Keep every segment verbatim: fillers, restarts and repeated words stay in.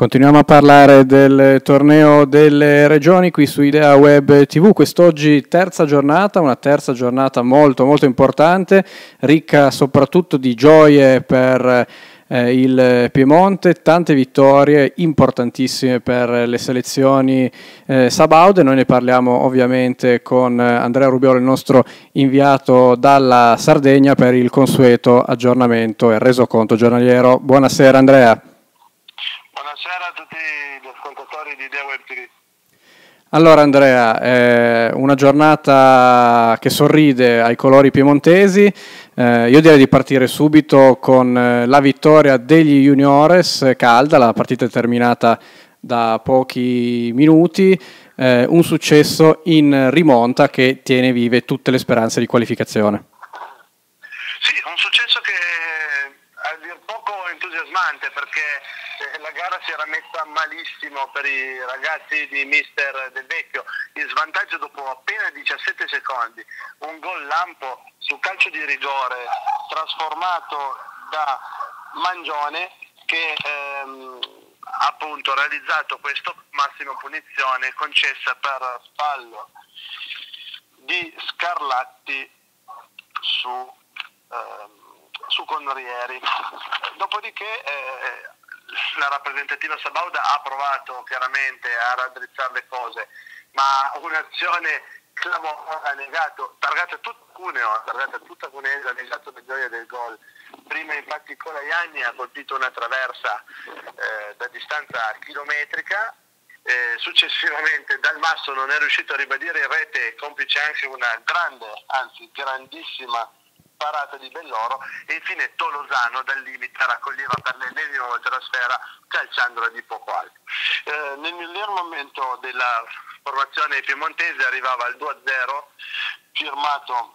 Continuiamo a parlare del torneo delle regioni qui su Idea Web T V. Quest'oggi terza giornata, una terza giornata molto molto importante, ricca soprattutto di gioie per eh, il Piemonte, tante vittorie importantissime per le selezioni eh, sabaude. Noi ne parliamo ovviamente con Andrea Rubiolo, il nostro inviato dalla Sardegna, per il consueto aggiornamento e resoconto giornaliero. Buonasera Andrea. Buonasera a tutti gli ascoltatori di Idea Web T V. Allora Andrea, eh, una giornata che sorride ai colori piemontesi. Eh, io direi di partire subito con eh, la vittoria degli Juniores calda, la partita è terminata da pochi minuti, eh, un successo in rimonta che tiene vive tutte le speranze di qualificazione. Sì, un successo che a dir poco entusiasmante, perché la gara si era messa malissimo per i ragazzi di mister Del Vecchio, in svantaggio dopo appena diciassette secondi, un gol lampo su calcio di rigore trasformato da Mangione che ehm, ha appunto realizzato questo massimo punizione concessa per fallo di Scarlatti su, ehm, su Conrieri. Dopodiché eh, la rappresentativa sabauda ha provato chiaramente a raddrizzare le cose, ma un'azione clamorosa ha negato, targata tutta Cuneo, targata tutta Cunese, ha negato le gioie del gol. Prima infatti Colaianni ha colpito una traversa eh, da distanza chilometrica, eh, successivamente Dalmasso non è riuscito a ribadire in rete, complice anche una grande, anzi grandissima parata di Belloro, e infine Tolosano dal limite raccoglieva per l'ennesima volta la sfera calciandola di poco alto. Eh, nel miglior momento della formazione piemontese arrivava il due a zero firmato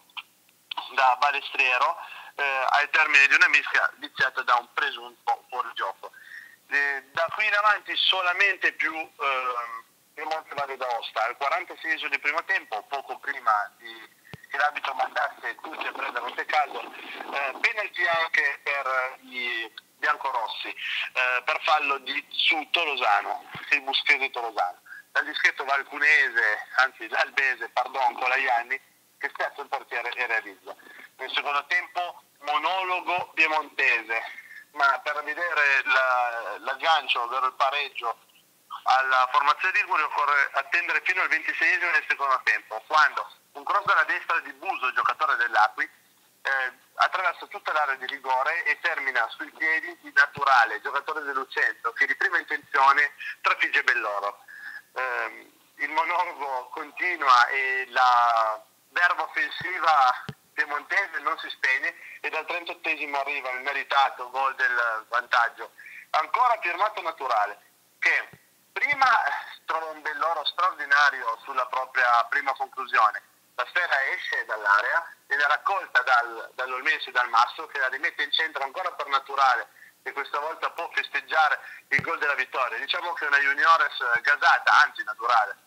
da Balestriero eh, al termine di una mischia viziata da un presunto fuorigioco. Eh, da qui in avanti solamente più eh, Piemonte Valle d'Aosta. Al quarantaseiesimo di primo tempo, poco prima di che l'arbitro mandasse tutti a prendere un tè caldo, eh, penalty anche per i biancorossi eh, per fallo di, su Tolosano, il buschese Tolosano, dal dischetto valcunese, anzi l'albese, pardon, Colaianni, che spiazza il portiere e realizza. Nel secondo tempo monologo piemontese, ma per vedere la, l'aggancio, ovvero il pareggio alla formazione Ligure occorre attendere fino al ventiseiesimo del secondo tempo, quando un cross dalla destra di Buso, giocatore dell'Acqui, eh, attraversa tutta l'area di rigore e termina sui piedi di Naturale, giocatore dell'Uccello, che di prima intenzione trafigge Belloro. Eh, il monologo continua e la verba offensiva piemontese non si spegne, e dal trentottesimo arriva il meritato gol del vantaggio, ancora firmato Naturale, che prima trova un Belloro straordinario sulla propria prima conclusione. La sfera esce dall'area, viene raccolta dal, dall'Olmese Dalmasso, che la rimette in centro ancora per Naturale, e questa volta può festeggiare il gol della vittoria. Diciamo che è una Juniores gasata, anzi Naturale.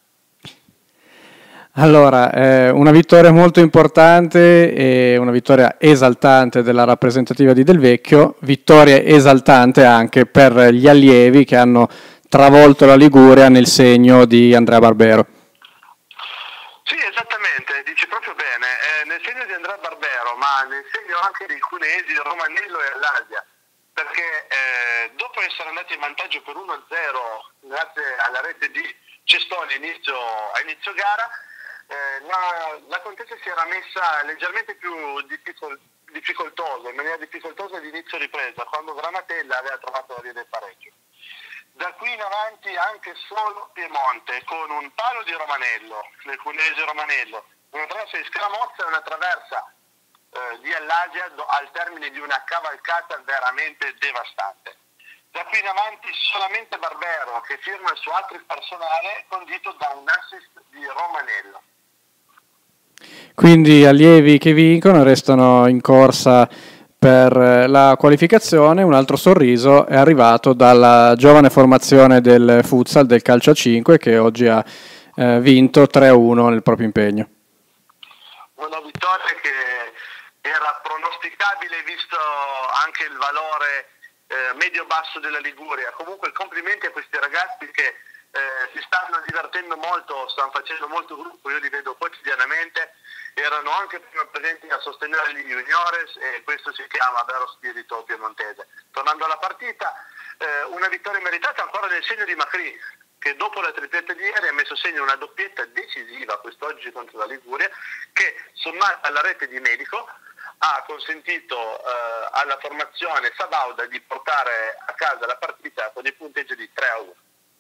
Allora, eh, una vittoria molto importante e una vittoria esaltante della rappresentativa di Del Vecchio, vittoria esaltante anche per gli allievi che hanno travolto la Liguria nel segno di Andrea Barbero. Sì, esattamente, dici proprio bene, eh, nel segno di Andrea Barbero, ma nel segno anche dei cunesi, Romanello e Allasia, perché eh, dopo essere andati in vantaggio per uno a zero grazie alla rete di Cestoni a inizio, a inizio gara, eh, la, la contesa si era messa leggermente più difficol, difficoltosa, in maniera difficoltosa all'inizio ripresa, quando Granatella aveva trovato la via del pareggio. Da qui in avanti anche solo Piemonte, con un palo di Romanello, nel cunese Romanello, una traversa di Scramozza e una traversa eh, di Allasia al termine di una cavalcata veramente devastante. Da qui in avanti solamente Barbero, che firma il suo hat-trick personale condito da un assist di Romanello. Quindi allievi che vincono restano in corsa per la qualificazione. Un altro sorriso è arrivato dalla giovane formazione del futsal, del calcio a cinque, che oggi ha eh, vinto tre a uno nel proprio impegno. Una vittoria che era pronosticabile visto anche il valore eh, medio-basso della Liguria. Comunque complimenti a questi ragazzi che eh, si stanno divertendo molto, stanno facendo molto gruppo, io li vedo quotidianamente, erano anche prima presenti a sostenere gli juniores e questo si chiama vero spirito piemontese. Tornando alla partita, eh, una vittoria meritata ancora nel segno di Macri, che dopo la tripletta di ieri ha messo segno una doppietta decisiva quest'oggi contro la Liguria, che sommata alla rete di Medico ha consentito eh, alla formazione sabauda di portare a casa la partita con il punteggio di tre a uno.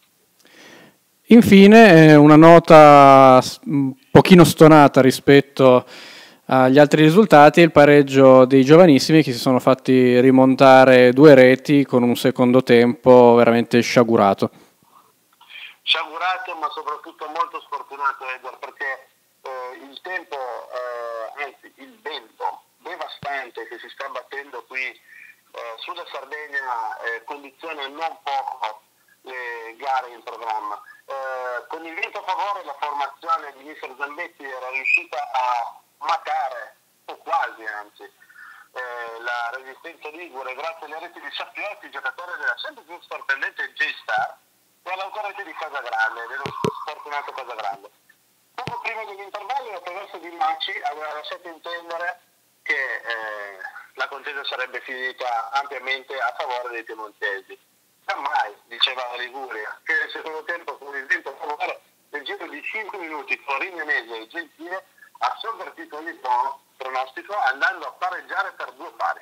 Infine una nota un pochino stonata rispetto agli altri risultati, il pareggio dei giovanissimi che si sono fatti rimontare due reti con un secondo tempo veramente sciagurato. Sciagurato ma soprattutto molto sfortunato, Edward, perché eh, il tempo, eh, anzi il vento devastante che si sta battendo qui eh, sulla Sardegna eh, condiziona non poco le gare in programma. Eh, con il vento a favore la formazione di mister Zambetti era riuscita a matare, o quasi anzi, eh, la resistenza ligure grazie alle reti di Sappiotti, giocatore della sempre più sorprendente J-Star, e all'ancora rete di Casagrande, dello sfortunato Casagrande. Poco prima dell'intervallo la traversa di Maci aveva lasciato intendere che eh, la contesa sarebbe finita ampiamente a favore dei piemontesi. Mai, diceva la Liguria, che nel secondo tempo con il vento a favore nel giro di cinque minuti Florignanese e Gentile ha sovvertito ogni pronostico andando a pareggiare per due pari.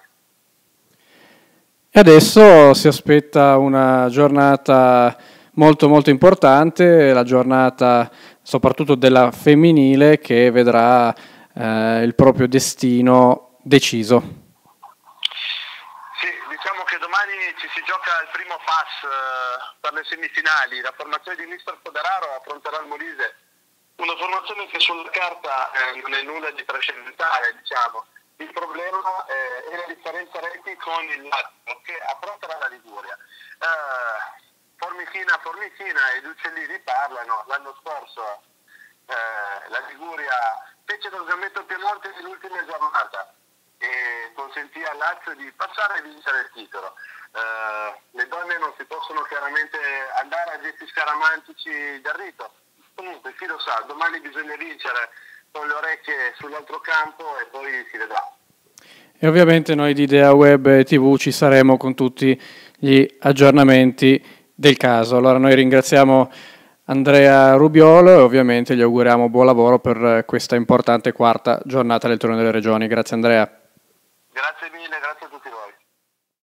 E adesso si aspetta una giornata molto molto importante, la giornata soprattutto della femminile che vedrà eh, il proprio destino deciso. Diciamo che domani ci si gioca il primo pass eh, per le semifinali. La formazione di mister Foderaro affronterà il Molise, una formazione che sulla carta eh, non è nulla di trascendentale, diciamo. Il problema eh, è la differenza reti con il Lazio che affronterà la Liguria. Eh, Formichina, Formichina e gli uccellini parlano. L'anno scorso eh, la Liguria fece lo sgambetto Piemonte nell'ultima giornata e consentì al Lazio di passare e vincere il titolo. Eh, le donne non si possono chiaramente andare a gesti scaramantici del rito. Comunque chi lo sa, domani bisogna vincere con le orecchie sull'altro campo e poi si vedrà. E ovviamente noi di Idea Web T V ci saremo con tutti gli aggiornamenti del caso. Allora noi ringraziamo Andrea Rubiolo e ovviamente gli auguriamo buon lavoro per questa importante quarta giornata del Torneo delle Regioni. Grazie Andrea. Grazie mille, grazie a tutti voi.